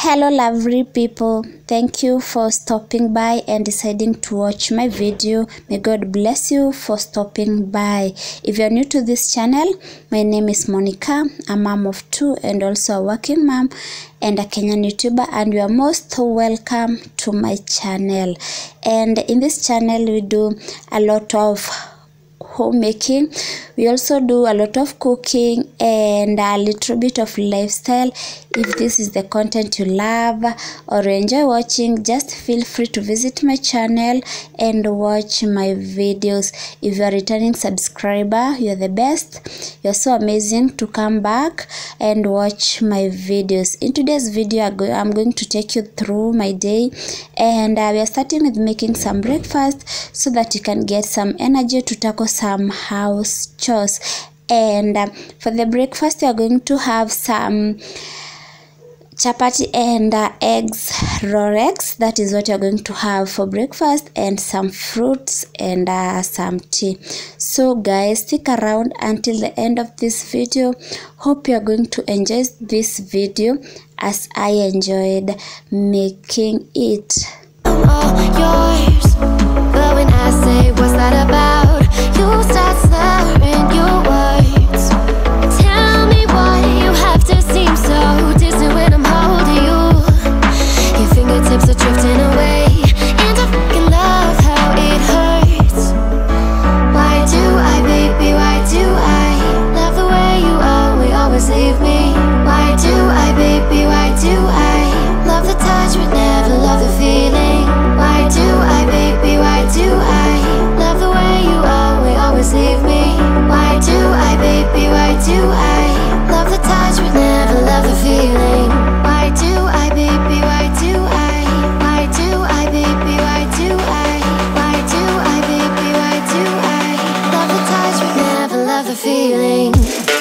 Hello lovely people, thank you for stopping by and deciding to watch my video. May God bless you for stopping by. If you're new to this channel, my name is Monica, a mom of two and also a working mom and a Kenyan YouTuber, and you are most welcome to my channel. And in this channel we do a lot of homemaking. We also do a lot of cooking and a little bit of lifestyle. If this is the content you love or enjoy watching, just feel free to visit my channel and watch my videos. If you are a returning subscriber, you're the best. You're so amazing to come back and watch my videos. In today's video, I'm going to take you through my day, and we are starting with making some breakfast so that you can get some energy to tackle some house chores. And for the breakfast, we are going to have some chapati and eggs rorex. That is what you're going to have for breakfast, and some fruits and some tea. So guys, stick around until the end of this video. Hope you're going to enjoy this video as I enjoyed making it. I'm all yours, but when I say what's that about, you start slurring your words. Tell me why you have to seem so distant when I'm holding you. Your fingertips are drifting away, and I fucking love how it hurts. Why do I, baby, why do I love the way you always leave me? Why do I, baby, why do I love the touch but never love the feeling? Why do I, baby, why do I love the way you always leave me? Why do I, baby, why do I love the touch but never love the feeling? Why do I, baby, why do I baby, why do I baby, why do I love the touch but never love the feeling?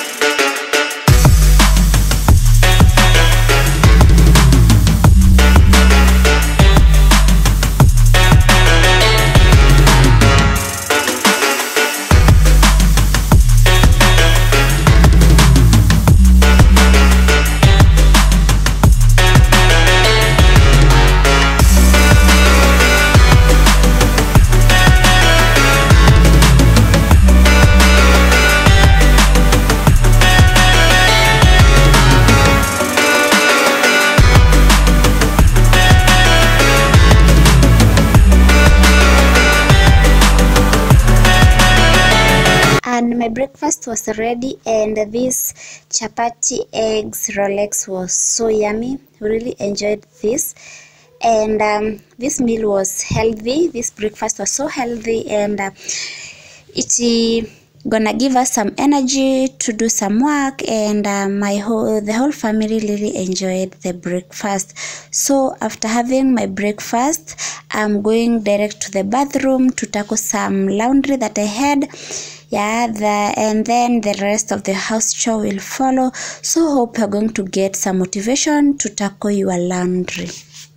And my breakfast was ready, and this chapati eggs rolex was so yummy. We really enjoyed this, and this meal was healthy. This breakfast was so healthy, and it's gonna give us some energy to do some work, and the whole family really enjoyed the breakfast. So after having my breakfast, I'm going direct to the bathroom to tackle some laundry that I had. And then the rest of the house chore will follow. So hope you're going to get some motivation to tackle your laundry.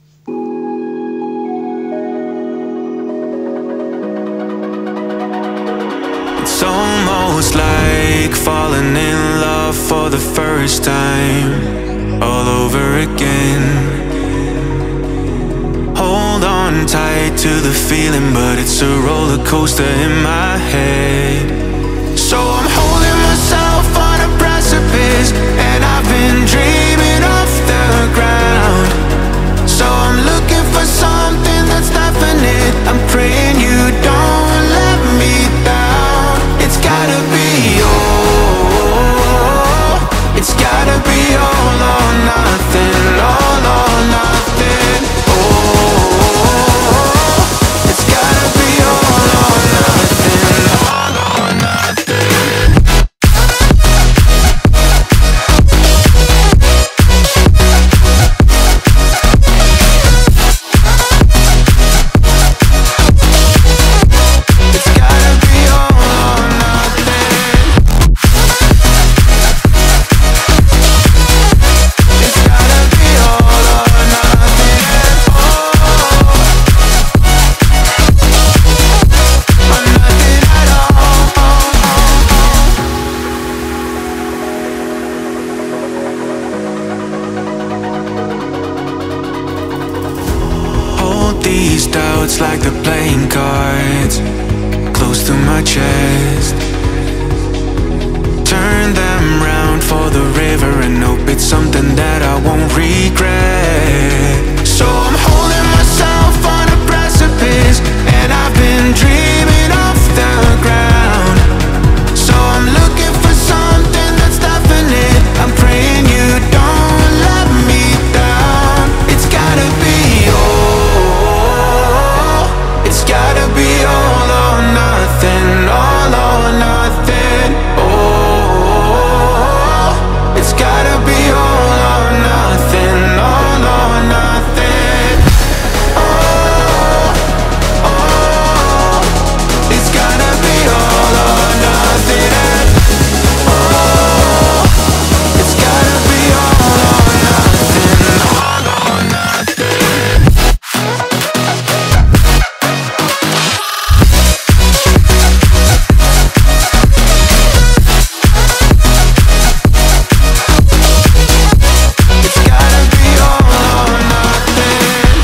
It's almost like falling in love for the first time, all over again. Hold on tight to the feeling, but it's a roller coaster in my head. So I'm holding myself on a precipice, and I've been dreaming off the ground. So I'm looking for something that's definite. I'm praying you don't let me down. It's gotta be all, it's gotta be all or nothing, all or nothing. Oh, it's gotta be all or nothing, all or nothing. playing cards close to my chest. Turn them round for the river and hope it's something that I won't regret. So I'm holding myself on a precipice, and I've been dreaming off the ground. So I'm looking for something that's definite. I'm praying you don't let me down. It's gotta be all. It's gotta be all or nothing. All or nothing. Oh, it's gotta be all or nothing. All or nothing. Oh, oh, it's gotta be all or nothing. Oh, it's gotta be all or nothing. All or nothing. It's gotta be all or nothing.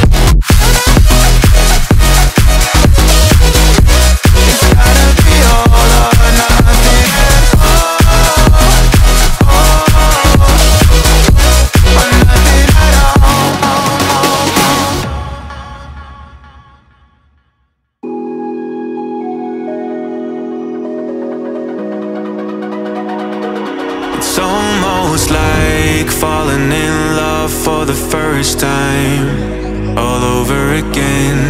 It's gotta be all or nothing. Oh, oh, or nothing at all. It's almost like falling in love for the first time, all over again.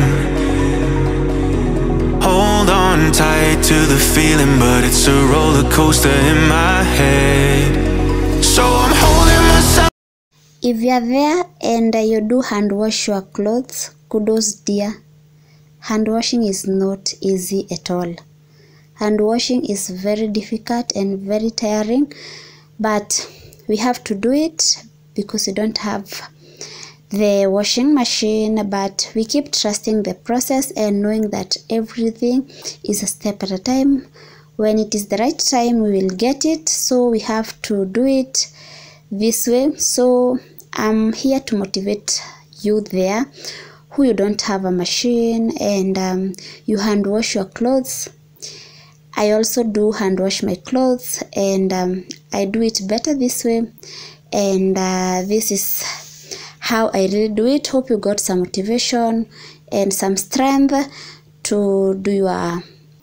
Hold on tight to the feeling, but it's a roller coaster in my head. So I'm holding myself. If you're there and you do hand wash your clothes, kudos dear. Hand washing is not easy at all. Hand washing is very difficult and very tiring, but we have to do it because we don't have the washing machine. But we keep trusting the process and knowing that everything is a step at a time. When it is the right time, we will get it. So we have to do it this way. So I'm here to motivate you there who you don't have a machine and you hand wash your clothes. I also do hand wash my clothes, and I do it better this way, and this is how I really do it. Hope you got some motivation and some strength to do your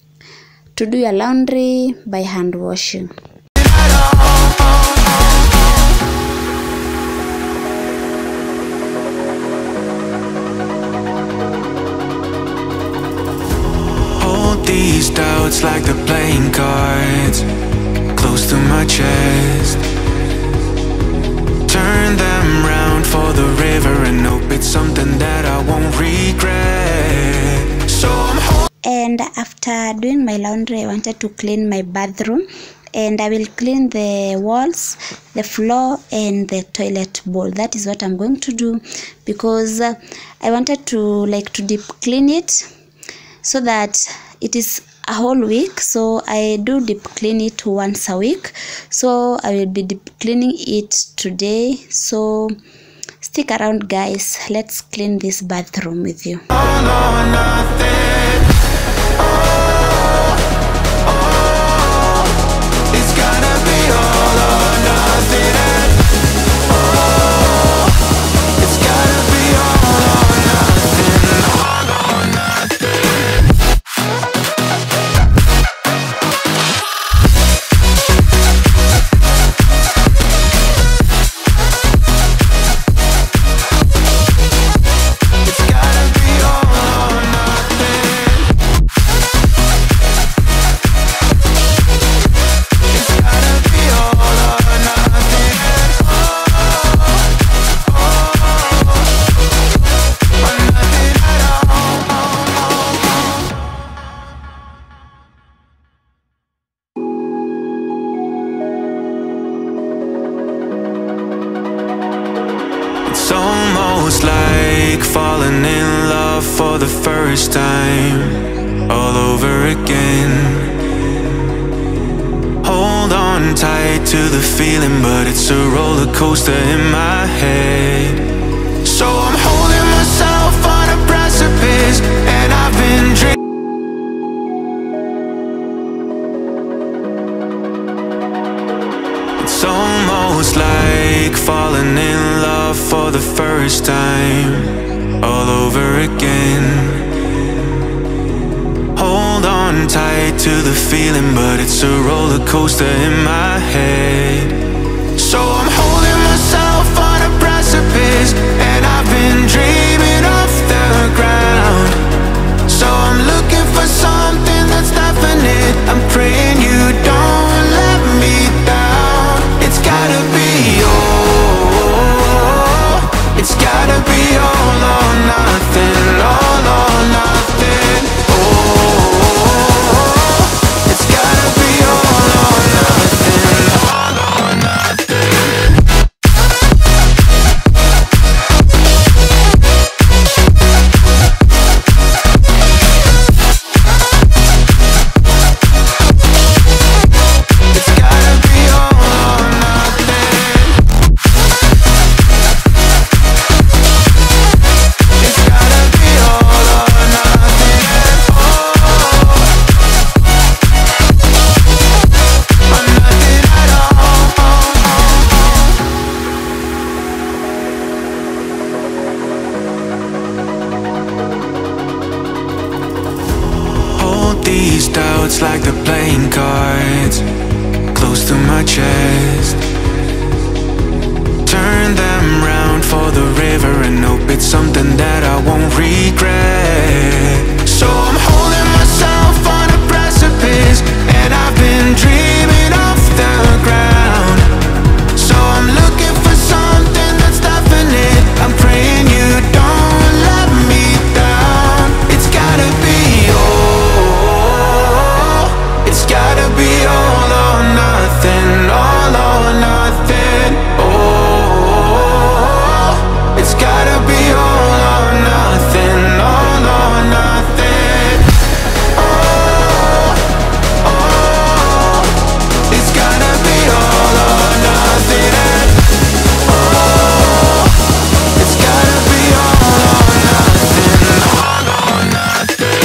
laundry by hand washing. These doubts like the playing cards close to my chest. Turn them round for the river and hope it's something that I won't regret. So I'm And after doing my laundry, I wanted to clean my bathroom, and I will clean the walls, the floor, and the toilet bowl. That is what I'm going to do, because I wanted to deep clean it so that it is a whole week. So I do deep clean it once a week, so I will be deep cleaning it today. So stick around guys, let's clean this bathroom with you. all or nothing. Oh, oh, it's gotta be all or nothing. Oh, it's gotta be all or nothing. All or nothing. It's gotta be all or nothing. It's gotta be all or nothing. Oh, oh, or nothing at all. It's almost like falling in love for the first time, all over again. Hold on tight to the feeling, but it's a roller coaster in my head. So I'm holding myself on a precipice, and I've been dreaming almost like falling in love for the first time, all over again. Hold on tight to the feeling, but it's a roller coaster in my head. So I'm holding myself on a precipice, and I've been dreaming off the ground. So I'm looking for something that's definite. I'm praying you don't let me down. It's gotta be all, it's gotta be all or nothing, all or nothing. Oh, it's gotta be all or nothing, all or nothing. These doubts like the playing cards close to my chest. Turn them round for the river and hope it's something that I won't regret. So I'm holding myself on a precipice, and I've been dreaming off the ground. So I'm looking for something that's definite. I'm praying you don't let me down. It's gotta be all, it's gotta be all or nothing, all or nothing. Oh, it's gotta be all or nothing, all or nothing. Oh, oh, it's gotta be all or nothing. Oh, it's gotta be all or nothing, all or nothing.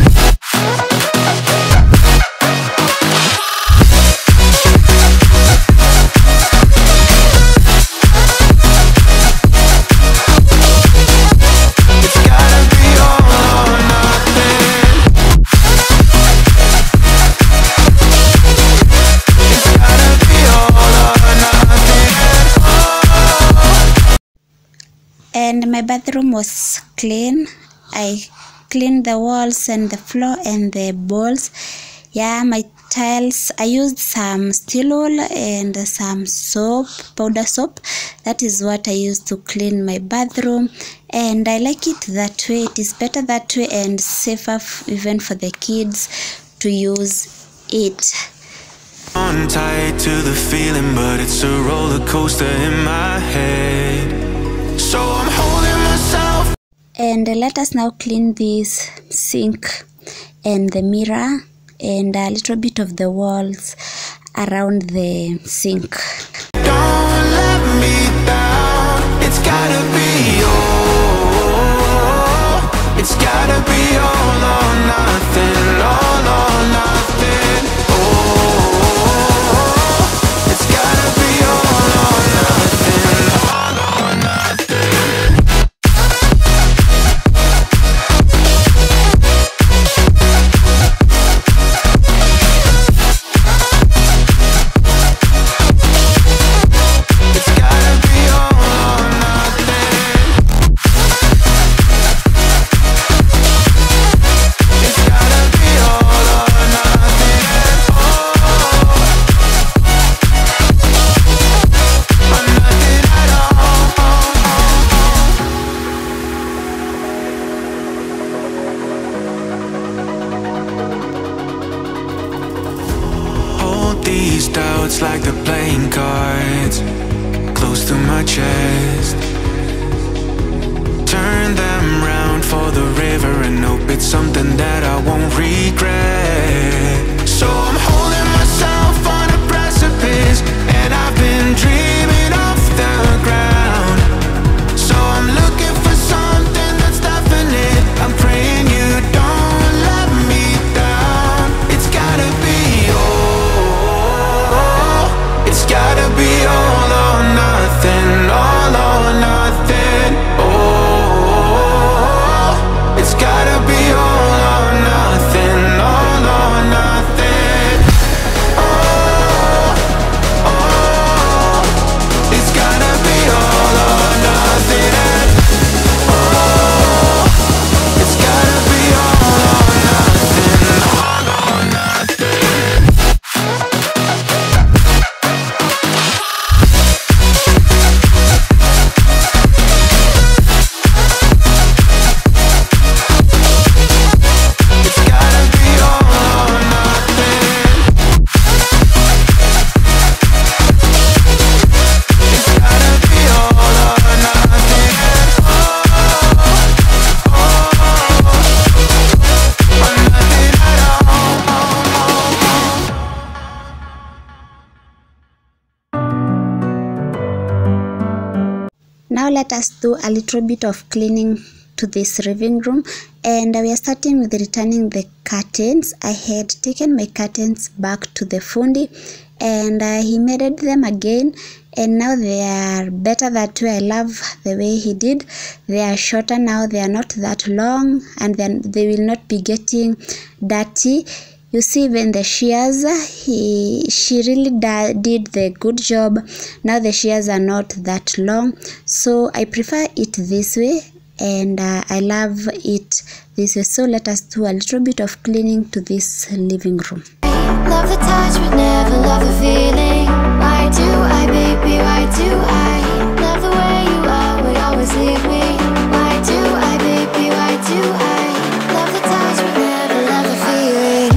And my bathroom was clean. I cleaned the walls and the floor and the balls. Yeah, my tiles, I used some steel wool and some soap, powder soap. That is what I used to clean my bathroom, and I like it that way. It is better that way and safer even for the kids to use it. On tight to the feeling, but it's a roller coaster in my head. So I'm holding myself. And let us now clean this sink and the mirror and a little bit of the walls around the sink. Don't let me down. It's gotta be all, it's gotta be all or nothing, all or nothing. Oh, it's gotta be all or nothing, all or nothing. These doubts like the playing cards close to my chest. Turn them round for the river and hope it's something that I won't regret. So I'm holding myself on a precipice, and I've been dreaming off the ground. So I'm looking for something that's definite. I'm praying you don't let me down. It's gotta be all, it's gotta be all now let us do a little bit of cleaning to this living room, and we are starting with returning the curtains. I had taken my curtains back to the fundi, and he made them again, and now they are better that way. I love the way he did. They are shorter now, they are not that long, and then they will not be getting dirty. You see, even the shears, she really did the good job. Now the shears are not that long, so I prefer it this way, and I love it this way. So let us do a little bit of cleaning to this living room. Love the touch but never love the feeling. Why do I, baby, why do I love the way you are, would always leave me? Why do I, baby, why do I love the touch but never love the feeling?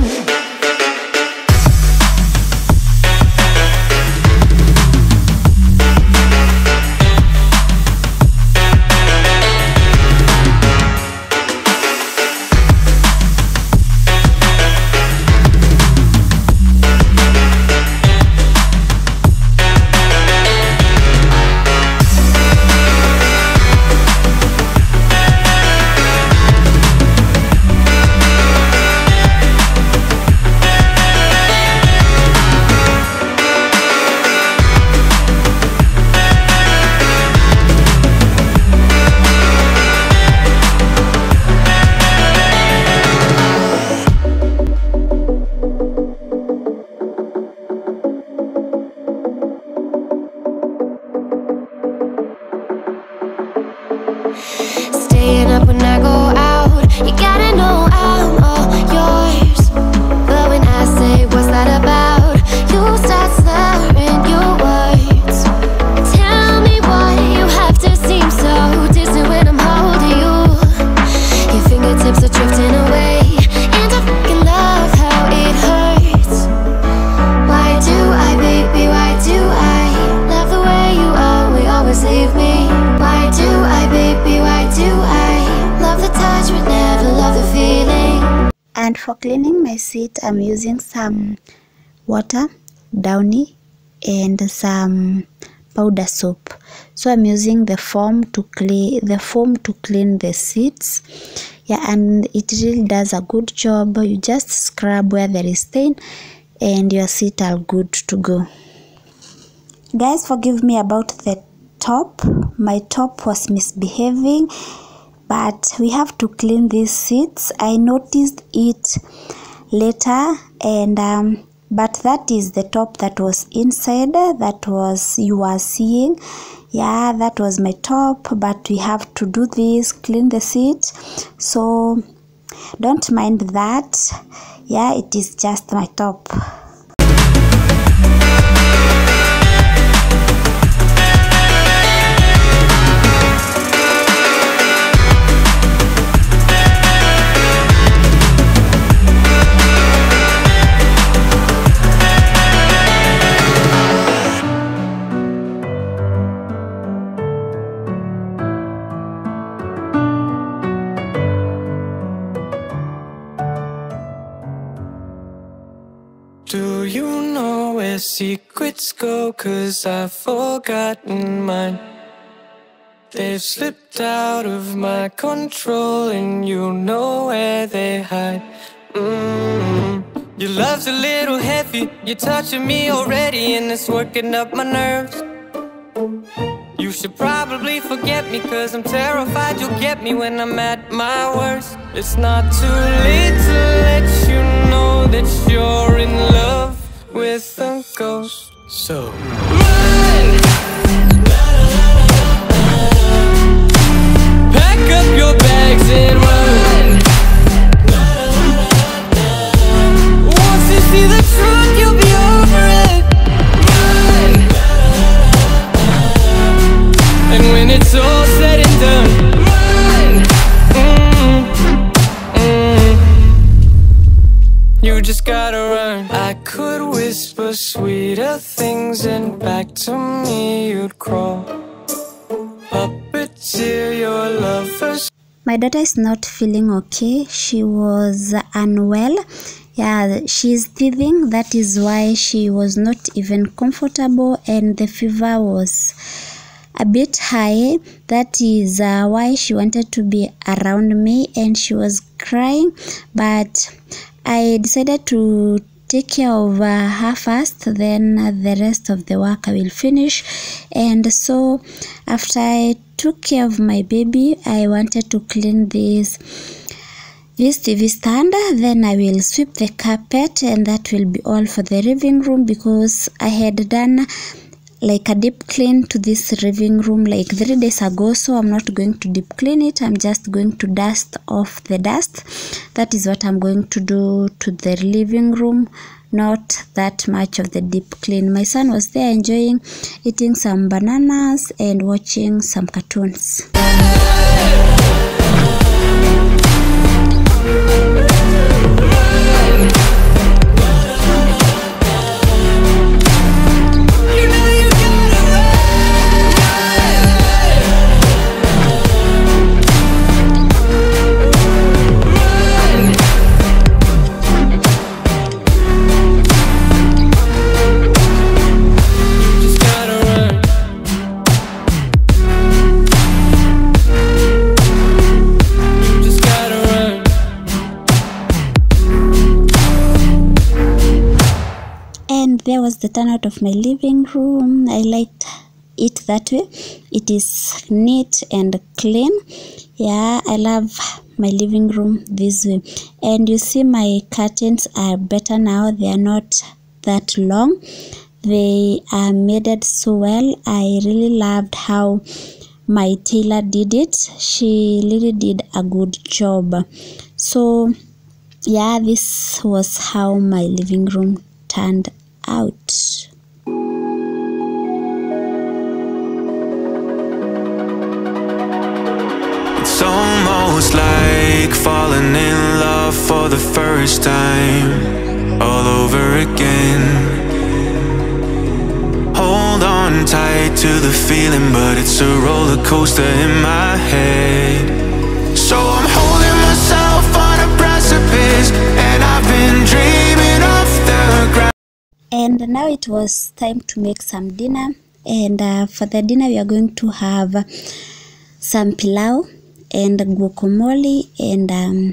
Staying up when I go out, you gotta know I'm all yours. But when I say what's that about, you start slurring your words. Tell me why you have to seem so distant when I'm holding you. Your fingertips are drifting away, and I fucking love how it hurts. Why do I, baby, why do I love the way you are, we always leave me? Why do I, baby, why do I love the touch but never love the feeling? And for cleaning my seat, I'm using some water, Downy, and some powder soap. So I'm using the foam to clean the seats. Yeah, and it really does a good job. You just scrub where there is stain, and your seat are good to go. Guys, forgive me about the top. My top was misbehaving, but we have to clean these seats. I noticed it later, and but that is the top that was inside, that was you are seeing. Yeah, that was my top, but we have to do this, clean the seat, so don't mind that. Yeah, it is just my top. Do you know where secrets go? 'Cause I've forgotten mine. They've slipped out of my control, and you know where they hide. Your love's a little heavy, you're touching me already, and it's working up my nerves. You should probably forget me, 'cause I'm terrified you'll get me when I'm at my worst. It's not too late to let you know that you're in love with a ghost. So run! Pack up your bags and run. Once you see the truth, you'll be over it. Run! And when it's all said and done, run! You just gotta run. I could whisper sweeter things, and back to me you'd crawl. Puppeteer your lovers. My daughter is not feeling okay. She was unwell. Yeah, she's teething. That is why she was not even comfortable, and the fever was a bit high. That is why she wanted to be around me and she was crying, but I decided to take care of her first, then the rest of the work I will finish. And so after I took care of my baby, I wanted to clean this TV stand, then I will sweep the carpet, and that will be all for the living room, because I had done like a deep clean to this living room like 3 days ago. So I'm not going to deep clean it, I'm just going to dust off the dust. That is what I'm going to do to the living room, not that much of the deep clean. My son was there enjoying eating some bananas and watching some cartoons. There was the turnout of my living room. I liked it that way. It is neat and clean. Yeah, I love my living room this way. And you see my curtains are better now. They are not that long. They are made so well. I really loved how my tailor did it. She really did a good job. So yeah, this was how my living room turned out. It's almost like falling in love for the first time, all over again. Hold on tight to the feeling, but it's a roller coaster in my head. So I'm holding myself on a precipice, and I've been dreaming off the ground. And now it was time to make some dinner, and for the dinner we are going to have some pilau and guacamole and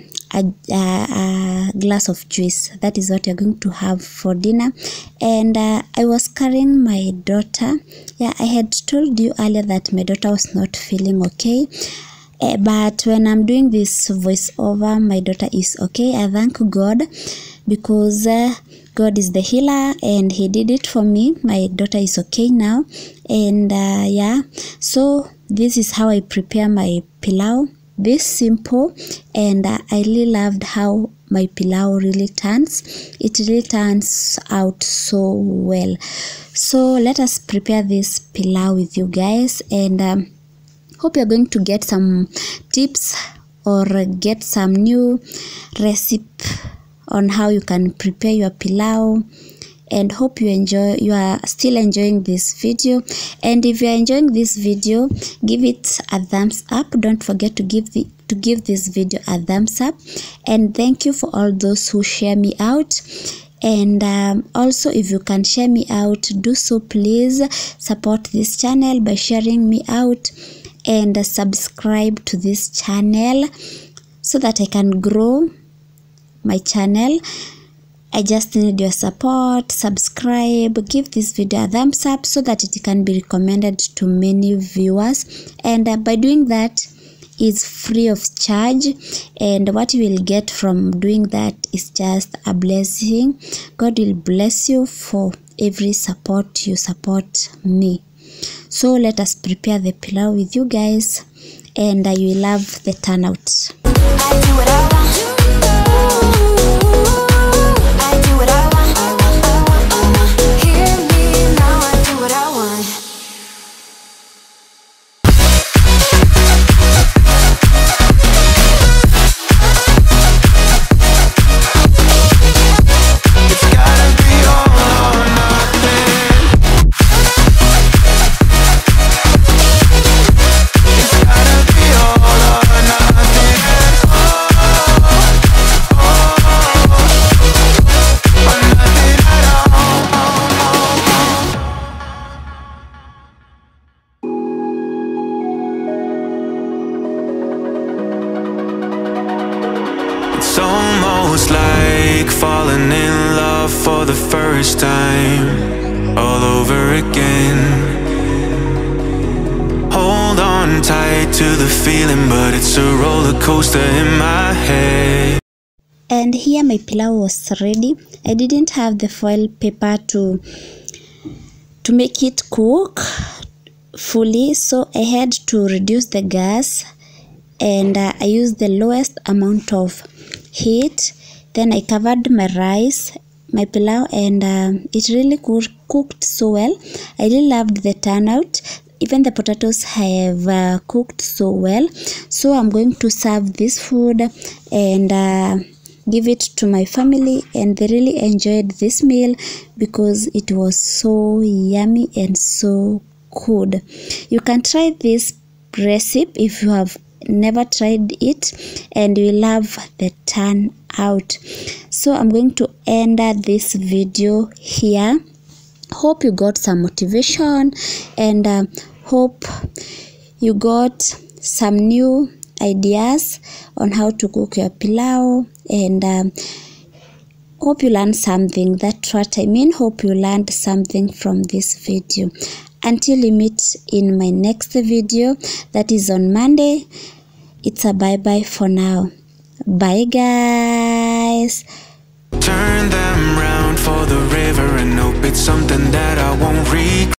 a glass of juice. That is what we are going to have for dinner. And I was carrying my daughter. Yeah, I had told you earlier that my daughter was not feeling okay. But when I'm doing this voiceover, my daughter is okay. I thank God, because God is the healer and he did it for me. My daughter is okay now. And yeah, so this is how I prepare my pilau. This simple, and I really loved how my pilau really turns. It really turns out so well. So let us prepare this pilau with you guys, and hope you're going to get some tips or get some new recipe on how you can prepare your pilau. And hope you are still enjoying this video. And if you are enjoying this video, give it a thumbs up. Don't forget to give this video a thumbs up. And thank you for all those who share me out. And also, if you can share me out, do so please. Support this channel by sharing me out, and subscribe to this channel so that I can grow my channel. I just need your support. Subscribe, give this video a thumbs up so that it can be recommended to many viewers. And by doing that, is free of charge, and what you will get from doing that is just a blessing. God will bless you for every support you support me. So let us prepare the pilau with you guys, and you will love the turnout. I do what I want. I do what I want. Hear me now. I do what I want. It's gotta be all or nothing. It's gotta be all or nothing. again. Hold on tight to the feeling, but it's a roller coaster in my head. And here my pilau was ready. I didn't have the foil paper to make it cook fully, so I had to reduce the gas, and I used the lowest amount of heat. Then I covered my rice, my pilau, and it really cooked so well. I really loved the turnout. Even the potatoes have cooked so well. So I'm going to serve this food and give it to my family, and they really enjoyed this meal because it was so yummy and so good. You can try this recipe if you have never tried it, and you love the turnout. So I'm going to end this video here. Hope you got some motivation, and hope you got some new ideas on how to cook your pilau, and hope you learned something. That's what I mean. Hope you learned something from this video. Until we meet in my next video, that is on Monday, it's a bye-bye for now. Bye, guys. Turn them round for the river and hope it's something that I won't regret.